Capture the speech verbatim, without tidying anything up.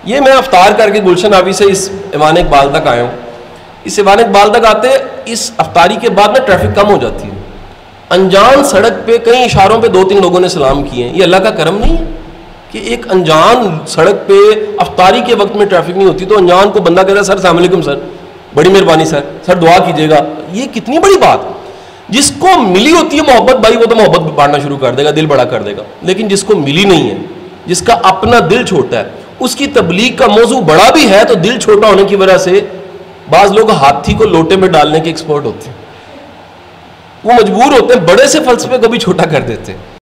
ये मैं अफ्तार करके गुलशन आबी से इस ईवान इकबाल तक आया हूँ। इस ईवान इकबाल तक आते इस अफ्तारी के बाद ना ट्रैफिक कम हो जाती है। अनजान सड़क पे कई इशारों पे दो तीन लोगों ने सलाम किए हैं। ये अल्लाह का करम नहीं है कि एक अनजान सड़क पे अफ्तारी के वक्त में ट्रैफिक नहीं होती तो अनजान को बंदा कह रहा है सर अस्सलाम वालेकुम सर, बड़ी मेहरबानी सर, सर दुआ कीजिएगा। ये कितनी बड़ी बात। जिसको मिली होती है मोहब्बत भाई वो तो मोहब्बत बांटना शुरू कर देगा, दिल बड़ा कर देगा। लेकिन जिसको मिली नहीं है, जिसका अपना दिल छोटा है, उसकी तबलीग का मौजू बड़ा भी है तो दिल छोटा होने की वजह से बाज लोग हाथी को लोटे में डालने के एक्सपर्ट होते हैं। वो मजबूर होते हैं बड़े से फलसफे को भी छोटा कर देते हैं।